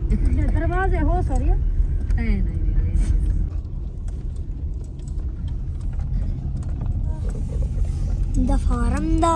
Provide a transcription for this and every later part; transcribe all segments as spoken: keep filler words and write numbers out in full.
दरवाजे हो सॉरी नहीं नहीं दफारंदा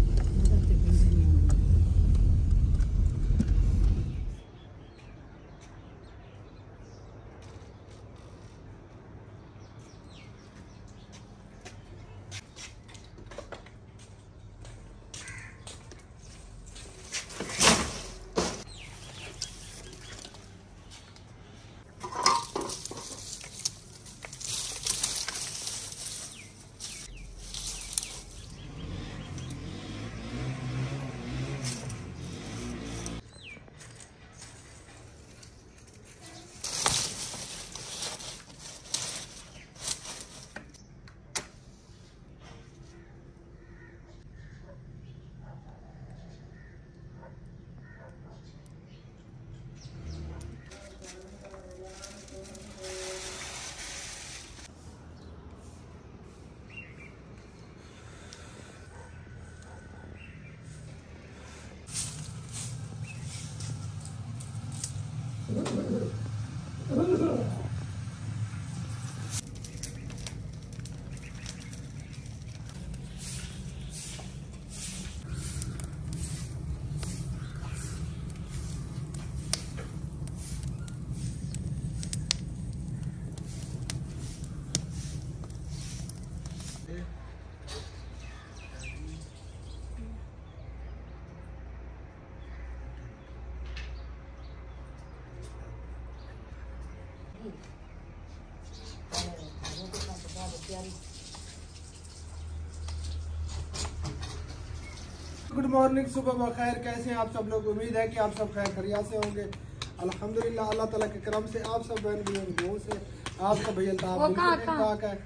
गुड मॉर्निंग, सुबह बखैर। कैसे हैं आप सब लोग? उम्मीद है कि आप सब खैर खैरियत से होंगे। अल्हम्दुलिल्लाह, अल्लाह ताला के करम से आप सब बहन भाइयों से आपका भैया ताब है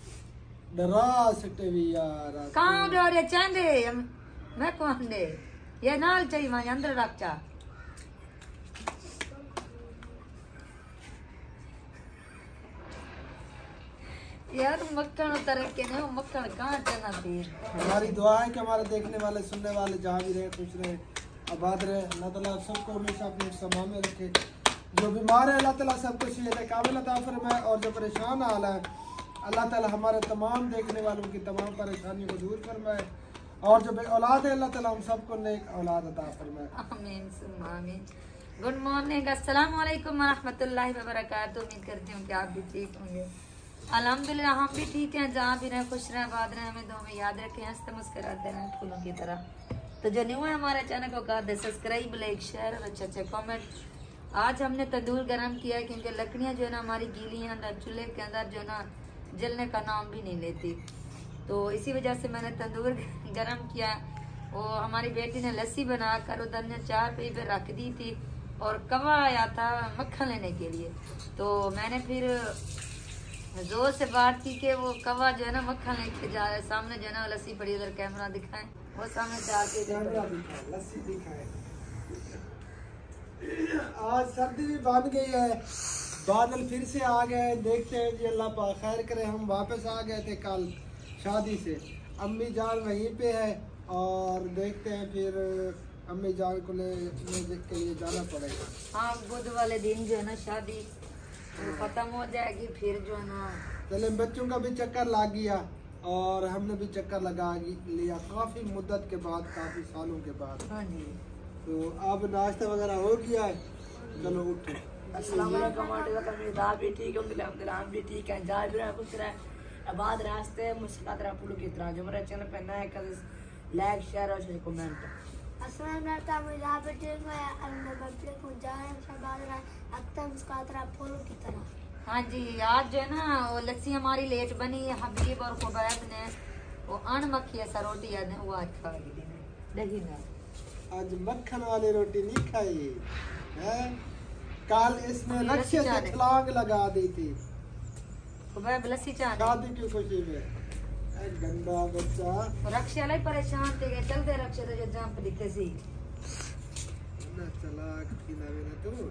डरा सकते भी यार कहां डरे चांदे मैं कौन दे ये नाल चाहिए वहां अंदर रख चा यार मक्खन उतर के ना मक्खन कहाँ चना थी। हमारी दुआ है कि हमारे देखने वाले सुनने वाले जहाँ भी रहे खुश रहे आबाद रहे। अल्लाह ताला सबको हमेशा अपने समा में रखे। जो बीमार है अल्लाह ताला सबको सेहत कामिल अता फरमाए और जो परेशान हाल है अल्लाह ताला हमारे तमाम देखने वालों की तमाम परेशानियों को दूर फरमाए और जो बे औलाद है अल्लाह ताला हम सबको नेक औलाद अता फरमाए। आमीन सुम्मा आमीन। गुड मॉर्निंग, अस्सलाम वालेकुम व रहमतुल्लाहि व बरकातुहू। उम्मीद करती हूँ कि आप भी ठीक होंगे। अल्हम्दुलिल्लाह हम भी ठीक हैं। जहाँ भी रहें खुश रहें आबाद रहें, हमें दो में याद रखें, हंसते मुस्कुराते रहें फूलों की तरह। तो जो न्यू है हमारे चैनल को कर दे सब्सक्राइब, लाइक, शेयर और अच्छे अच्छे कमेंट। आज हमने तंदूर गर्म किया है क्योंकि लकड़ियाँ जो है ना हमारी गीली हैं अंदर, चूल्हे के अंदर जो है ना जलने का नाम भी नहीं लेती। तो इसी वजह से मैंने तंदूर गर्म किया। वो हमारी बेटी ने लस्सी बनाकर उधर ने चार पे पे रख दी थी और कवा आया था मक्खन लेने के लिए। तो मैंने फिर जोर से बात की कि वो कवा जो है ना मक्खन लेके जा रहा है। सामने जो है ना लस्सी पड़ी, उधर कैमरा दिखाएं, वो सामने जाके लस्सी दिखाए। आज सर्दी भी बन गई है, बादल फिर से आ गए। देखते हैं जी, अल्लाह पाक खैर करे। हम वापस आ गए थे कल शादी से, अम्मी जान वहीं पे है और देखते हैं फिर अम्मी जान को ले के लिए जाना पड़ेगा। हाँ, बुध वाले दिन जो है ना शादी खत्म हो जाएगी, फिर जो है ना चले बच्चों का भी चक्कर लग गया और हमने भी चक्कर लगा लिया काफी मुद्दत के बाद, काफी सालों के बाद। हाँ जी। तो अब नाश्ता वगैरह हो गया है, चलो उठो। अस्सलाम वालेकुम। दाल भी ठीक है, हम भी ठीक है, जा भी रहे कुछ रहे आबाद रास्ते मुस्कुराते रहे फूलों की तरह। जो मेरे चैनल पे नया है कर लाइक शेयर और कमेंट। अस्सलाम वालेकुम। मैं भी ठीक हूं, अल्लाह बच्चे को जाए आबाद रहे अक्तम मुस्कुराते रहे फूलों की तरह। हाँ जी, आज जो है ना वो लस्सी हमारी लेट बनी है। हबीब और खुबैब ने वो अण मक्खी ऐसा रोटी याद है वो आज खा ली दही में। आज मक्खन वाली रोटी नहीं खाई है, कल इसने रक्षे से छलांग लगा दी थी। खुबैब लस्सी चाह शादी की खुशी में। गंदा बच्चा रक्षे वाले परेशान थे, चलते रक्षे तो जो जंप दिखे सी ना चला की ना मेरा तू।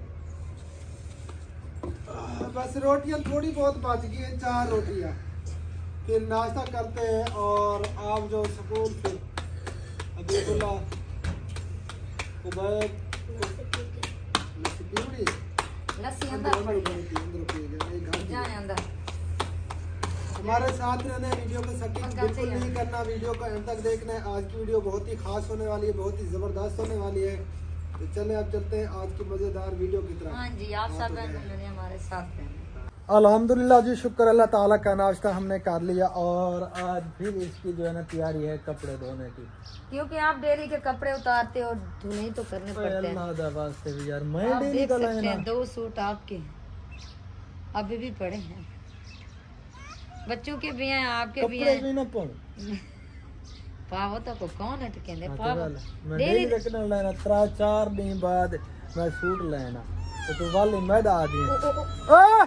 बस रोटियां थोड़ी बहुत बच गई हैं, चार रोटियां, फिर नाश्ता करते हैं और आप जो स्कूल से अभी बोला पीवड़ी लस्सी अंदर पड़ी है, अंदर पी गया एक घंटे जाए अंदर। हमारे साथ रहने, वीडियो को सटीक पंखा बिल्कुल चाहिए। नहीं करना, वीडियो को अंत तक देखना है। आज की वीडियो बहुत ही खास होने वाली है, बहुत ही जबरदस्त होने वाली है। तो चले अब चलते हैं आज की मजेदार वीडियो की तरफ। हाँ जी, आप सब बहन हमारे साथ हैं। अल्हम्दुलिल्लाह जी, शुक्र अल्लाह ताला का, नाश्ता हमने कर लिया और आज फिर इसकी जो है ना तैयारी है कपड़े धोने की। क्योंकि आप डेली के कपड़े उतारते हो, धुलाई तो करने पड़ते हैं। अल्लाह दा वास्ते भी यार, मैं आप डेली देख का सकते लाया हैं ना। दो सूट आपके अभी भी पड़े हैं, बच्चों के भी हैं, आपके भी कपड़े हैं। भी ना पड़ पावो तो को कौन है कहते हाँ, पावो तो मैं डेली डेली रखना लेना, त्रा चार दिन बाद मैं सूट लेना तो तू वाले मैदा आ दी आ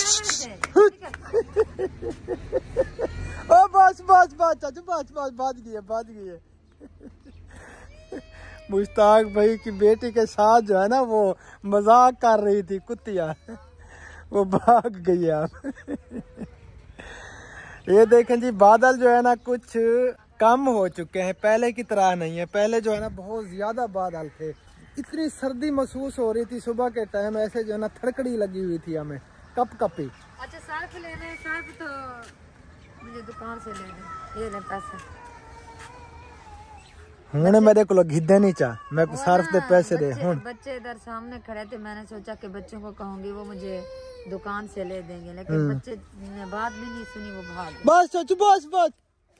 ओ बस बस बस चाचू, बस बस बात गई है, बात गई है। मुश्ताक भाई की बेटी के साथ जो है ना वो मजाक कर रही थी कुतिया, वो भाग गई है। ये देखें जी, बादल जो है ना कुछ कम हो चुके हैं, पहले की तरह नहीं है। पहले जो है ना बहुत ज्यादा बादल थे, इतनी सर्दी महसूस हो रही थी सुबह के टाइम, ऐसे जो है ना थड़कड़ी लगी हुई थी हमें, कप कपी। अच्छा सर्फ लेने, सर्फ तो मुझे दुकान से लेने, ये ले पैसा हुने मेरे को घिदे नहीं चाह, मैं सर्फ दे पैसे दे। बच्चे, बच्चे इधर सामने खड़े थे, मैंने सोचा कि बच्चों को कहूंगी वो मुझे दुकान से ले देंगे, लेकिन बच्चे ने बात भी नहीं सुनी, वो भाग गए। बस चाचू बस बस,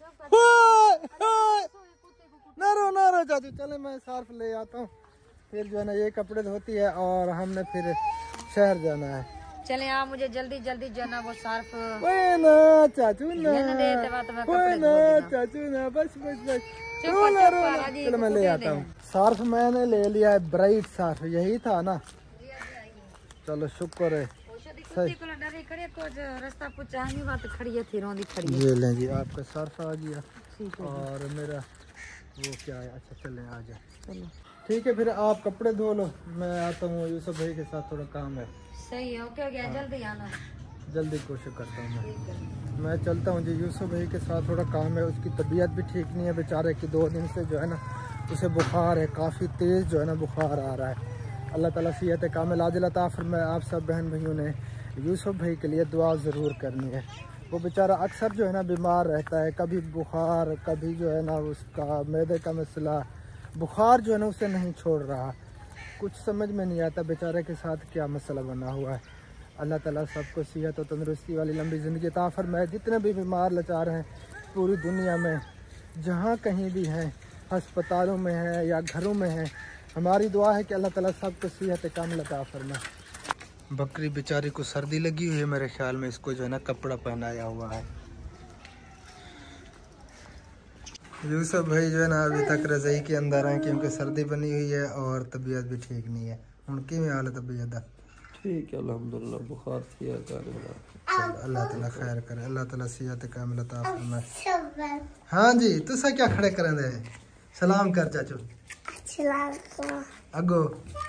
ना रो ना रो चाचू, चले मैं सर्फ ले आता हूँ, फिर जो है ना ये कपड़े धोती है और हमने फिर शहर जाना है। चले आप मुझे जल्दी जल्दी जो है ना वो सर्फ ओए ना चाचू ना, ये ना देते बात मैं ओए कपड़े ना धो देना। चाचू ना, बस बस बस, चुप रो ना चुप रो ना। बालाजी, चलो मैं ले कुत्ते आता हूँ दे। सर्फ, मैंने ले लिया है ब्राइट सर्फ, यही था ना, चलो शुक्र है। कुत्ते को डरे खड़े को रास्ता पूछा नहीं, बात खड़ी है थी रोंदी खड़ी है। ये लें जी, आपका सर्फ आ गया ठीक है और मेरा वो क्या है। अच्छा चलें आ जाए, चलो ठीक है, फिर आप कपड़े धो लो, मैं आता हूँ, यूसुफ भाई के साथ थोड़ा काम है। सही है, ओके हो गया, जल्दी आना। जल्दी कोशिश करता हूँ मैं ठीक है। मैं चलता हूँ जी, यूसुफ भाई के साथ थोड़ा काम है, उसकी तबीयत भी ठीक नहीं है बेचारे की, दो दिन से जो है ना उसे बुखार है, काफ़ी तेज़ जो है ना बुखार आ रहा है। अल्लाह ताला सेहत कामिल आजिल अता फरमाए। आप सब बहन भाइयों ने यूसुफ भाई के लिए दुआ ज़रूर करनी है, वो बेचारा अक्सर जो है ना बीमार रहता है, कभी बुखार, कभी जो है ना उसका मैदे का मसला, बुखार जो है ना उसे नहीं छोड़ रहा, कुछ समझ में नहीं आता बेचारे के साथ क्या मसला बना हुआ है। अल्लाह ताला सबको सेहत और तंदुरुस्ती वाली लंबी ज़िंदगी अता फरमाए। जितने भी बीमार लाचार हैं पूरी दुनिया में, जहाँ कहीं भी हैं, अस्पतालों में हैं या घरों में हैं, हमारी दुआ है कि अल्लाह ताला सबको सेहत कामिल अता फरमाए। बकरी बेचारी को सर्दी लगी हुई है, मेरे ख्याल में इसको जो है ना कपड़ा पहनाया हुआ है। यूसुफ भाई जो है ना अभी तक रज़ाई के अंदर हैं क्योंकि सर्दी बनी हुई है और तबीयत भी ठीक नहीं है। उनकी भी हालत तबीयत है ठीक है अल्हम्दुलिल्लाह, बुखार थी अल्लाह ताला खैर करे, अल्लाह ताला सेहत कामिल अता फरमाए। हाँ जी, तुसा क्या खड़े करें दे, सलाम कर चाचू अगो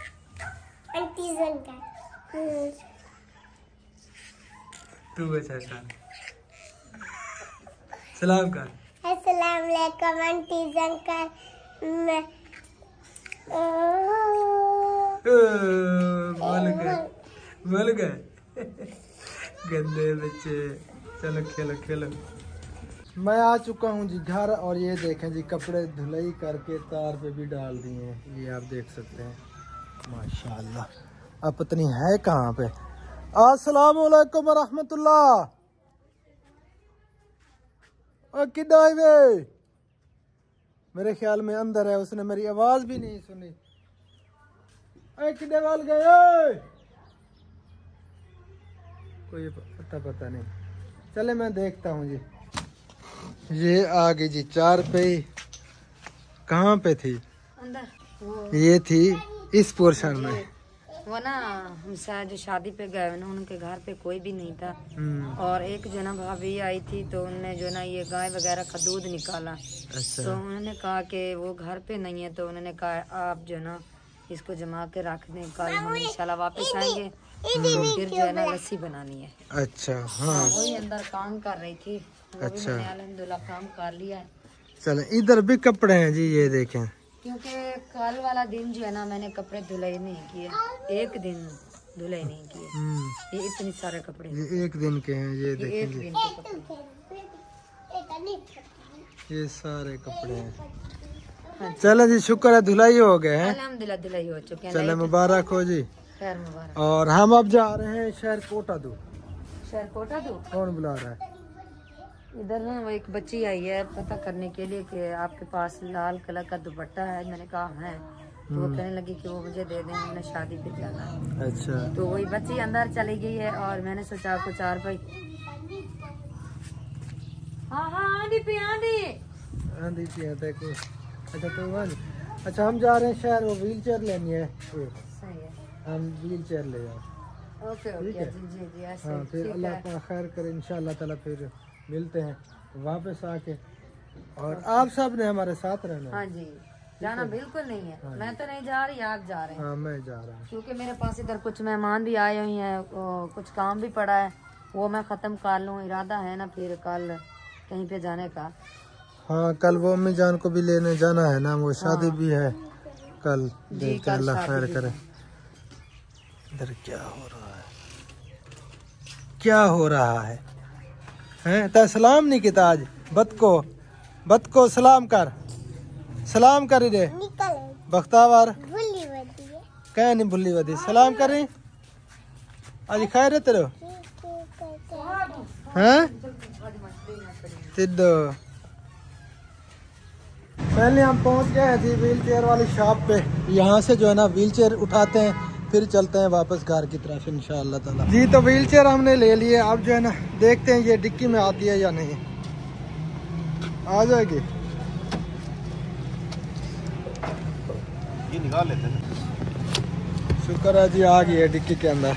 तू अच्छा कर सलाम कर। अस्सलाम वालेकुम आंटी अंकल, मैं बोल गए बोल गए गंदे बच्चे। चलो खेलो खेलो। मैं आ चुका हूँ जी घर और ये देखें जी कपड़े धुलाई करके तार पे भी डाल दिए हैं, ये आप देख सकते हैं माशाल्लाह। अब पत्नी है कहाँ पे। अस्सलाम वालेकुम रहमतुल्लाह। किधर है वे? मेरे ख्याल में अंदर है, उसने मेरी आवाज भी नहीं सुनी। किधर वाल गए कोई पता पता नहीं। चले मैं देखता हूँ जी। ये आ गई जी चार पे। कहाँ पे थी? अंदर वो ये थी इस पोर्शन में। वो ना हम शायद जो शादी पे गए ना, उनके घर पे कोई भी नहीं था और एक जो ना भाभी आई थी तो उनने जो ना ये गाय वगैरह का दूध निकाला। अच्छा। तो उन्होंने कहा कि वो घर पे नहीं है, तो उन्होंने कहा आप जो ना इसको जमा के रख दें, कल हम इंशाल्लाह वापस आएंगे तो फिर जो है ना लस्सी बनानी है। अच्छा हाँ वही अंदर काम कर रही थी, वो भी अच्छा। मैंने अल्हम्दुलिल्लाह काम कर लिया है। चले इधर भी कपड़े हैं जी, ये देखें क्योंकि कल वाला दिन जो है ना मैंने कपड़े धुलाई नहीं किए, एक दिन धुलाई नहीं किए। ये इतने सारे कपड़े ये एक दिन के हैं, ये ये देखें एक जी, दिन के कपड़े। ये सारे कपड़े हैं। चलो जी, शुक्र है धुलाई हो गए हैं। अल्हम्दुलिल्लाह धुलाई हो चुके हैं। चले मुबारक हो जी। खैर मुबारक। और हम अब जा रहे हैं शहर कोटा दो। शहर कोटा दो। कौन बुला रहा है? इधर ना वो एक बच्ची आई है पता करने के लिए कि आपके पास लाल कलर का दुपट्टा है। मैंने कहा है, तो वो कहने लगी कि वो मुझे दे दें, हमने शादी पे जाना है। अच्छा, तो वही बच्ची अंदर चली गई है और मैंने सोचा आपको चार भाई। हाँ हाँ आंधी पे आंधी आंधी की है देखो। अच्छा तो वन अच्छा हम जा रहे हैं शहर, वो व्हील चेयर लेनी है। सही है, हम व्हील चेयर ले जाओ। ओके ओके जी जी जी ऐसे हाँ, फिर ठीक अल्लाह है। पाक खैर करे इंशाल्लाह ताला। फिर मिलते हैं वापस आके, और आप सब ने हमारे साथ रहना है। हाँ जी, जाना बिल्कुल नहीं है। मैं तो नहीं जा रही, आप जा रहे हैं। हाँ मैं जा रहा हूँ। क्योंकि मेरे पास इधर कुछ मेहमान भी आए हुए हैं, वो कुछ काम भी पड़ा है, वो मैं ख़त्म कर लूँ। इरादा है ना फिर कल कहीं पे जाने का। हाँ कल वो अम्मी जान को भी लेने जाना है ना, वो शादी भी है कल। जी, देखते कल अल्लाह शादी खैर भी करे। इधर क्या हो रहा है, क्या हो रहा है? हैं तो सलाम नहीं किया आज बत को, बत को सलाम कर, सलाम कर रे बख्तावर कह नहीं भूली वदी सलाम करी। आज खैर है तेरे हैं सिद्धो। पहले हम पहुंच गए हैं जी व्हील चेयर वाली शॉप पे। यहाँ से जो है ना व्हील चेयर उठाते हैं, फिर चलते हैं वापस घर की तरफ इंशाअल्लाह ताला। जी तो व्हील चेयर हमने ले लिए। अब जो है ना देखते हैं ये डिक्की में आती है या नहीं। आ जाएगी, ये निकाल लेते हैं। शुक्र है जी आ गई है डिक्की के अंदर।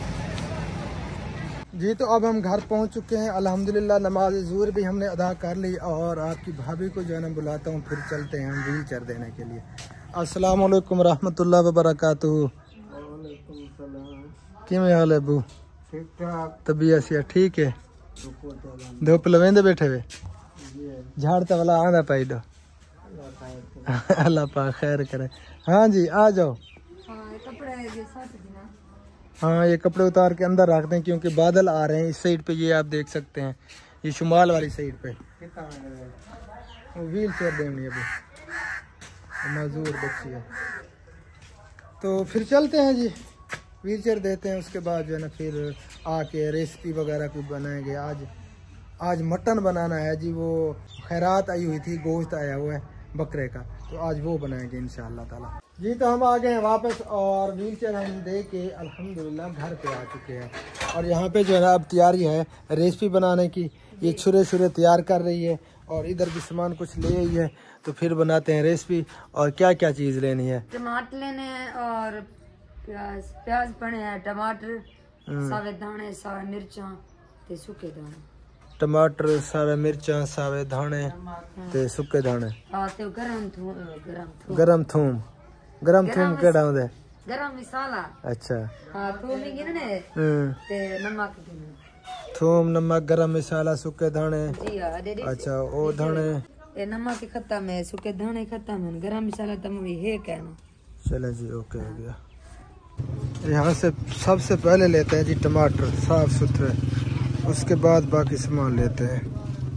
जी तो अब हम घर पहुंच चुके हैं अल्हम्दुलिल्लाह। नमाज ज़ुहर भी हमने अदा कर ली और आपकी भाभी को जो है ना बुलाता हूँ, फिर चलते हैं हम व्हील चेयर देने के लिए। अस्सलाम वालेकुम रहमतुल्लाह व बरकातुहू। किमें हाल है अबू? ठीक ठाक। तबीयत से ठीक है? धुप लवेंदे बैठे हुए झाड़ता वाला आंदा पाई दो। अल्लाह पाक खैर करे। हाँ जी आ जाओ। हाँ ये कपड़े उतार के अंदर रखते हैं क्योंकि बादल आ रहे हैं इस साइड पे। ये आप देख सकते हैं, ये शुमाल वाली साइड पे। व्हील चेयर देनी अभी मजदूर बच्ची है। तो फिर चलते हैं जी, व्हील चेयर देते हैं। उसके बाद जो है ना फिर आके रेसिपी वगैरह कुछ बनाएंगे। आज आज मटन बनाना है जी, वो खैरात आई हुई थी, गोश्त आया हुआ है बकरे का, तो आज वो बनाएंगे इंशाअल्लाह ताला। जी तो हम आ गए हैं वापस और व्हील चेयर हम दे के अल्हम्दुलिल्लाह घर पे आ चुके हैं। और यहाँ पे जो है ना अब तैयारी है रेसिपी बनाने की। ये छुरे छुरे तैयार कर रही है और इधर भी सामान कुछ ले आई है, तो फिर बनाते हैं रेसिपी। और क्या क्या चीज़ लेनी है? टमाटर लेने हैं और प्याज प्याज पड़े हैं, टमाटर, सावे दाने, सावे मिर्चा ते सूखे दाने। टमाटर, सावे मिर्चा, सावे धाने ते सुके धाने। हाँ ते गरम थूम, गरम थूम, गरम थूम, गरम थूम केड़ा होंदा? गरम मसाला। अच्छा हाँ थूम ही गिनने हम्म ते नमक गिनने। थूम, नमक, गरम मसाला, सुके धाने। जी हाँ दे दे। अच्छा वो धाने ये नमक ही खत्म है, सूखे दाने खत्म है, गरम मसाला तम भी है कहना। चले जी ओके हो गया। यहाँ से सबसे पहले लेते हैं जी टमाटर साफ सुथरे, उसके बाद बाकी सामान लेते हैं।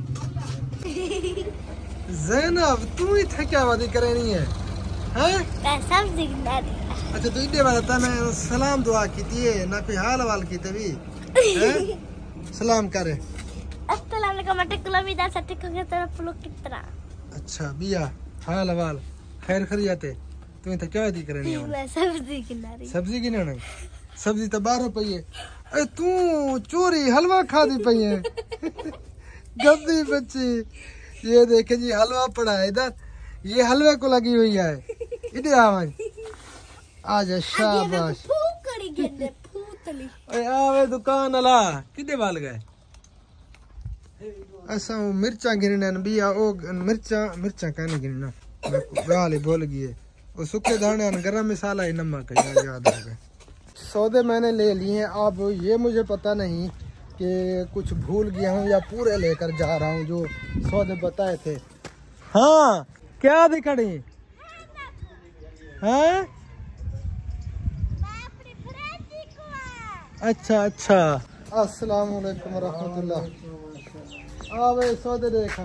ज़ैनब तू ही था क्या वादी करे नहीं है? हैं? अच्छा तू इधर वाला था, मैं सलाम दुआ की थी ना, कोई हाल वाल की तभी सलाम करे। अस्सलाम वालेकुम मटकुलमीदा सतिकोंगे तरफ लोग कितना। अच्छा बिया हाल वाल खैर खरियाते तू तो क्या दी करनी है? मैं सब्जी किनारी सब्जी की ना सब्जी तो बारह पई है। अरे तू चोरी हलवा खा दी पई है गंदी बच्ची। ये देखे जी हलवा पड़ा है इधर, ये हलवे को लगी हुई है। इधर आवाज आजा शाबाश। फूकड़ी गिरने फूतली। अरे आवे दुकान वाला किदे वाल गए? ऐसा वो मिर्चा गिरने बिया ओ मिर्चा मिर्चा कहने गिरना गाली बोल गई है। वो सूखे दाने गरम मसाला है, नमक है, याद आ गए। सौदे मैंने ले लिए हैं। अब ये मुझे पता नहीं कि कुछ भूल गया हूँ या पूरे लेकर जा रहा हूँ जो सौदे बताए थे। हाँ क्या दिखड़ी हाँ अच्छा अच्छा। अस्सलाम वालेकुम रहमतुल्लाह। आ भाई सौदे देखा,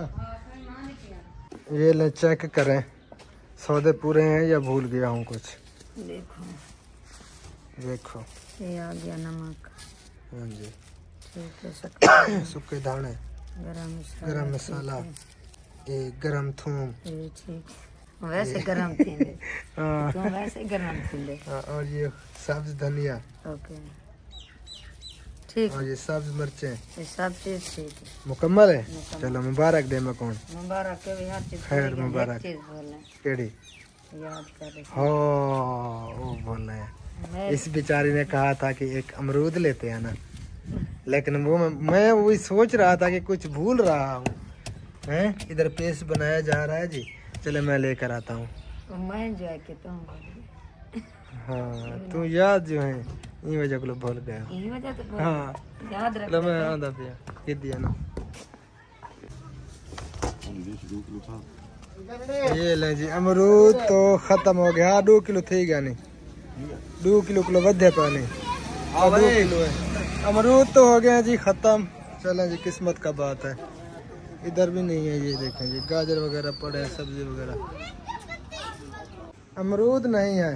ये ले चेक करें सौदे पूरे हैं या भूल गया हूँ कुछ। देखो देखो ये आ गया नमक, हाँ जी, ठीक है, शक्कर, सूखे दाने, गरम मसाला, गरम मसाला, ये गरम थूम, ये ठीक वैसे गरम थींदे हाँ, तुम वैसे गरम थींदे। हाँ, और ये सब्ज धनिया, ओके ठीक, और ये सब्ज मिर्चें ये सब चीज ठीक है, मुकम्मल है। चलो मुबारक दे मैं कौन मुबारक के भी हर चीज खैर बोलेंगे, मुबारक। एक चीज बोलना केड़ी याद कर रहे हो वो बोल रहे हैं। मैं इस बेचारी ने कहा था कि एक अमरूद लेते हैं ना, लेकिन वो मैं, मैं वही सोच रहा था कि कुछ भूल रहा हूँ। हैं इधर पेस्ट बनाया जा रहा है जी, चले मैं लेकर आता हूँ। मैं जो है कि तुम हाँ तू याद जो है ये वजह को भूल गया। यही वजह तो बोल- हाँ याद रख चलो मैं आधा पिया ये दिया ना। ये ले जी अमरूद तो खत्म हो गया, दो किलो थे गया नहीं, दो किलो किलो बधे पानी, दो किलो है अमरूद तो हो गया जी खत्म। चलें जी किस्मत का बात है। इधर भी नहीं है, ये देखें जी गाजर वगैरह पड़े हैं, सब्जी वगैरह, अमरूद नहीं है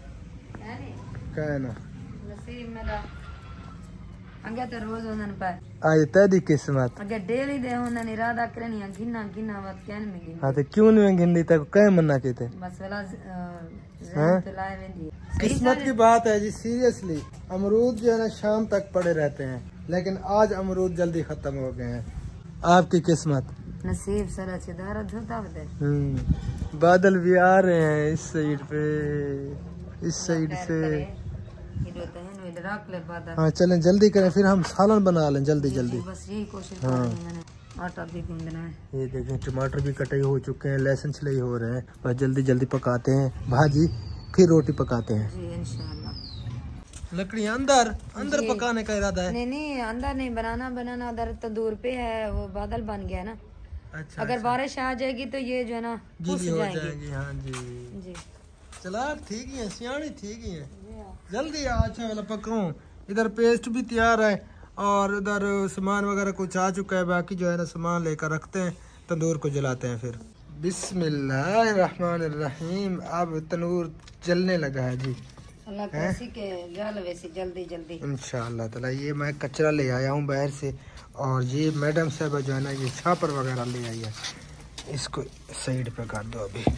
कहना। नसीब मेरा अगे तो रोज होने पाए, आज तेरी किस्मत। अगे डेली दे होने इरादा करनी है गिना गिना बात कहने में गिन हाँ तो क्यों नहीं गिनती तक कह मना के थे। बस वाला हैं? तो लाए वेंदी किस्मत की बात है जी सीरियसली। अमरूद जो है ना शाम तक पड़े रहते हैं, लेकिन आज अमरूद जल्दी खत्म हो गए हैं। आपकी किस्मत नसीब सरा चिदारा धोता बदे हम्म बादल भी आ रहे हैं इस साइड पे, इस साइड से। रख ले बादल। हाँ चलें जल्दी करें, फिर हम सालन बना लें जल्दी जल्दी। बस यही कोशिश हाँ। कर रही मैंने, आटा भी गूंदना है। ये देखें टमाटर भी कटाई हो चुके हैं, लहसुन छिलाई हो रहे हैं, बस जल्दी जल्दी पकाते हैं भाजी, फिर रोटी पकाते हैं। जी इंशाल्लाह। लकड़ियाँ अंदर अंदर जी। पकाने का इरादा है। नहीं नहीं अंदर नहीं बनाना, बनाना उधर तंदूर पे है, वो बादल बन गया ना। अच्छा अगर बारिश आ जाएगी तो ये जो है ना फुस गीली हो जाएंगी। जाएगी। हाँ जी जी चला ठीक ही है, सियाणी ठीक ही है। जल्दी आ, अच्छा वाला पकाऊं। इधर पेस्ट भी तैयार है और उधर सामान वगैरह कुछ आ चुका है, बाकी जो है ना सामान लेकर रखते हैं, तंदूर को जलाते हैं फिर। बिस्मिल्लाहिर्रहमानिर्रहीम। अब तंदूर जलने लगा है जी अल्लाह कैसी के जल वैसे जल्दी जल्दी। इंशाअल्लाह ताला। ये मैं कचरा ले आया हूँ बाहर से, और ये मैडम साहब जो है ना ये छापर वगैरह ले आई है, इसको साइड पे कर दो अभी।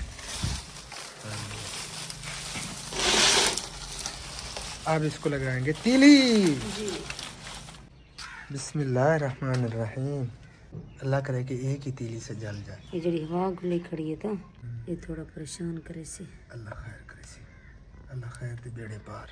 अब इसको लगाएंगे तीली। बिस्मिल्लाहिर्रहमानिर्रहीम। अल्लाह करे कि एक ही तीली से जल जाए। ये जड़ी हवा खुली खड़ी है तो ये थोड़ा परेशान करे से। अल्लाह खैर करे सी, अल्लाह खैर दे बेड़े पार।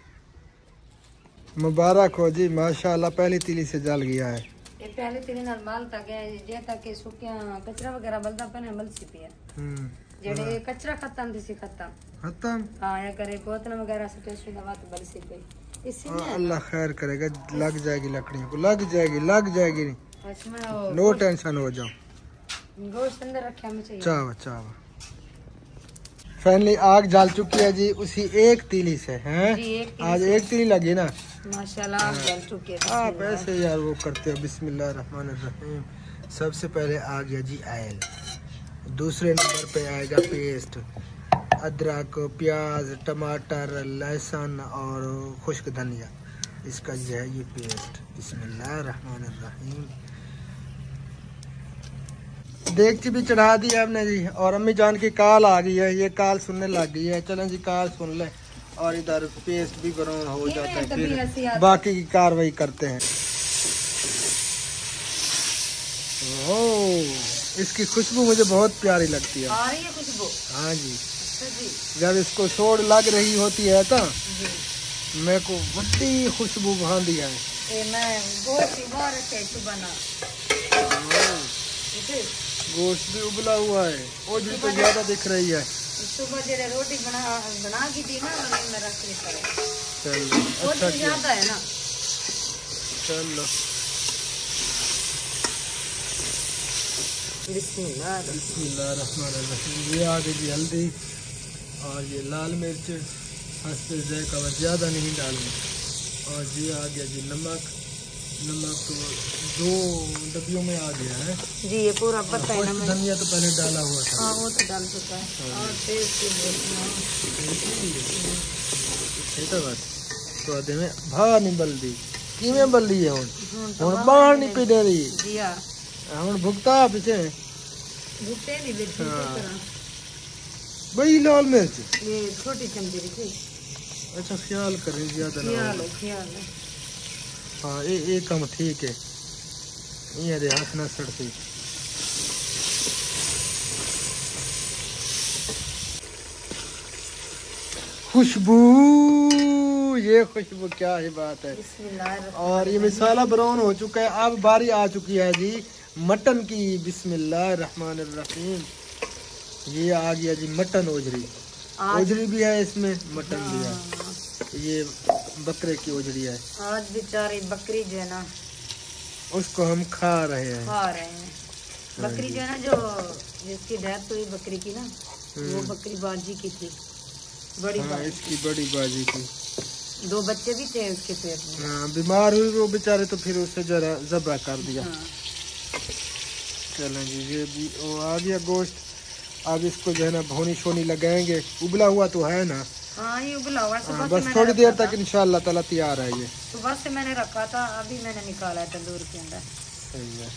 मुबारक हो जी माशाअल्लाह, पहली तीली से जल गया है। ये पहले तीन नाल बाल तक है जे तक के सुकिया कचरा वगैरह बलदा पने मल सी पिया हम्म जेड़े कचरा खत्म दिसी खत्म। खत्म। हां या करे बोतल वगैरह से टेस्ट दवा तो बल सी पई इसी हाँ, में अल्लाह खैर करेगा, लग जाएगी लकड़ियों को, लग जाएगी लग जाएगी नहीं, इसमें वो नो टेंशन हो जाओ। गोश्त अंदर रखा में चाहिए। चावा चावा फाइनली आग जल चुकी है जी, उसी एक तीली से हैं। जी एक तीली आज एक तीली लगी ना। माशाल्लाह आप जल चुके हैं। आप ऐसे यार वो करते हो। बिस्मिल्लाहिर्रहमानिर्रहीम। सबसे पहले आ गया जी ऑयल, दूसरे नंबर पे आएगा पेस्ट, अदरक, प्याज, टमाटर, लहसुन और खुश्क धनिया, इसका जो है ये पेस्ट। बिस्मिल्लाहिर्रहमानिर्रहीम। देगची भी चढ़ा दी है हमने जी, और अम्मी जान की कॉल आ गई है, ये कॉल सुनने लग गई है। चलें जी कॉल सुन लें, और इधर पेस्ट भी ब्राउन हो जाता है, फिर बाकी की कार्रवाई करते हैं। ओह इसकी खुशबू मुझे बहुत प्यारी लगती है। आ रही है खुशबू। हाँ जी, अच्छा जी जब इसको सोड़ लग रही होती है तो मेरे को बड़ी खुशबू वहाँ दिया है। ये मैं गोश्त ही बाहर रखे सुबह ना इसे गोश्त भी उबला हुआ है, और भी तो ज्यादा दिख रही है। सुबह जेरे रोटी बना बना की थी ना मैंने में रख ली पड़े चलो बहुत अच्छा किया। ज्यादा है ना। चलो बिस्मिल्लाह बिस्मिल्लाहिर्रहमानिर्रहीम। ये आ गई जी हल्दी, और ये लाल मिर्च हंसते जायका व ज़्यादा नहीं डालना। और ये आ गया जी नमक, नमक तो दो डब्बियों में आ गया है जी, ये पूरा पता है खुश्क धनिया तो पहले डाला हुआ था। हाँ, वो तो डाल चुका है। और तेज बात तो आधे में भा नहीं बल्दी कि में बल्दी है हुन हुन बाहर नहीं पी दे रही जी। हाँ, हुन भुगता पीछे भुट्टे नहीं बिल्कुल इस तरह। बड़ी लाल मिर्च ये छोटी चमची रखी। अच्छा, ख्याल करें ज्यादा ना ख्याल हो। है, ख्याल है। हाँ, ये ये कम ठीक है। ये रे हाथ ना सड़ती। खुशबू, ये खुशबू क्या ही बात है। बिस्मिल्लाह। और ये मसाला ब्राउन हो चुका है। अब बारी आ चुकी है जी मटन की। बिस्मिल्लाह रहमान रहीम। ये आ गया जी मटन ओजरी। ओजरी भी है इसमें, मटन भी है। ये बकरे की ओजरी है। आज बेचारी बकरी जो है ना, उसको हम खा रहे हैं। खा रहे हैं। बकरी जो है ना, जो जिसकी डेथ हुई बकरी की ना, वो बकरी बाजी की थी, बड़ी हाँ, बाजी। इसकी बड़ी बाजी की। दो बच्चे भी थे उसके पेट में। हाँ, बीमार हुई वो बेचारे, तो फिर उसे जरा जबा कर दिया। हाँ। चलें जी, ये भी वो आ गया गोश्त। अब इसको जो है ना भोनी शोनी लगाएंगे। उबला हुआ तो है ना। हाँ, ये उबला हुआ है। सुबह हाँ, से बस मैंने थोड़ी देर रखा तक था। इंशाल्लाह ताला तैयार है ये। सुबह से मैंने रखा था, अभी मैंने निकाला है तंदूर के अंदर। सही है।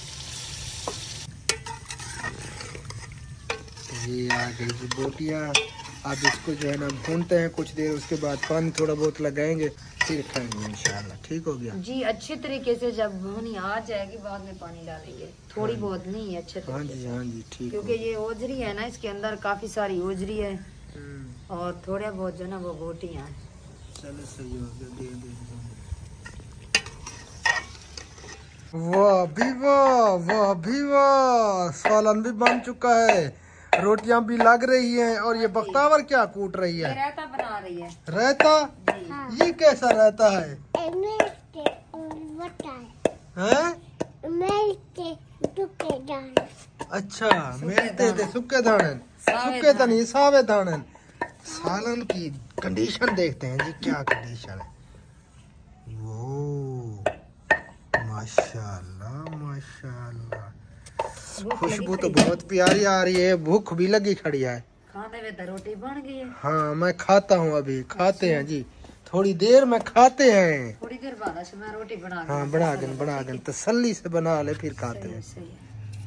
ये आ गई जी बोटियाँ। अब इसको जो है ना भूनते हैं कुछ देर, उसके बाद पानी थोड़ा बहुत लगाएंगे, फिर खाएंगे इंशाल्लाह। ठीक हो गया जी। अच्छे तरीके से जब भुनी आ जाएगी, बाद में पानी डालेंगे। थोड़ी बहुत नहीं है, अच्छे हाँ तरीके जी, से। हाँ जी, ठीक क्योंकि ये ओजरी है ना, इसके अंदर काफी सारी ओजरी है हो। और थोड़े बहुत जो है ना वो बोटियाँ हैं। चलो, सही हो गया। दे दे वाह भी वाह, वाह भी वाह। सालन भी बन चुका है, रोटियां भी लग रही हैं। और ये बख्तावर क्या कूट रही ये है? रायता बना रही है। रायता? ये कैसा रहता है? हैं? अच्छा, मिलते थे सुक्के दाने। सुक्के तो नहीं, सावे दाने। सालन की कंडीशन देखते हैं जी, क्या कंडीशन है। वो माशाल्लाह, माशाल्लाह। खुशबू तो बहुत प्यारी आ रही है। भूख भी लगी खड़ी है। खाने में तो रोटी बन गई है। हाँ, मैं खाता हूँ अभी। खाते हैं जी, थोड़ी देर में खाते हैं। थोड़ी देर बाद अच्छा मैं रोटी बना हाँ, बना गन बना गन तसल्ली से बना ले, फिर खाते हैं। सही है।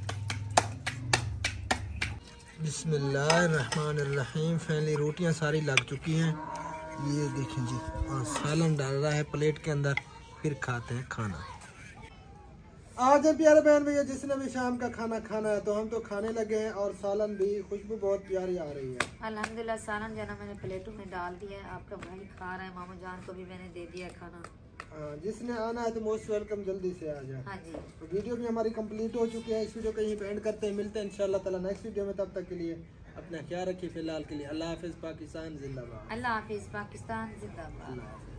बिस्मिल्लाहिर्रहमानिर्रहीम। फैली रोटियां सारी लग चुकी हैं, ये देखें जी। और सालन डाल रहा है प्लेट के अंदर, फिर खाते हैं खाना। आज है प्यारे बहन भैया, जिसने भी शाम का खाना खाना है तो हम तो खाने लगे हैं। और सालन भी, खुशबू बहुत प्यारी आ रही है। अल्हम्दुलिल्लाह सालन जो है ना मैंने प्लेटों में डाल दिया है। आपका भाई खा रहा है, मामू जान को भी मैंने दे दिया खाना। हाँ, जिसने आना है तो मोस्ट वेलकम, जल्दी से आ जाए। हाँ जी। तो वीडियो भी हमारी कंप्लीट हो चुकी है। इस वीडियो को यहीं पे एंड करते हैं। मिलते हैं इंशाल्लाह ताला नेक्स्ट वीडियो में। तब तक के लिए अपना ख्याल रखिए। फिलहाल के लिए अल्लाह हाफिज़। पाकिस्तान जिंदाबाद। अल्लाह हाफिज़। पाकिस्तान जिंदाबाद। अल्लाह हाफिज़।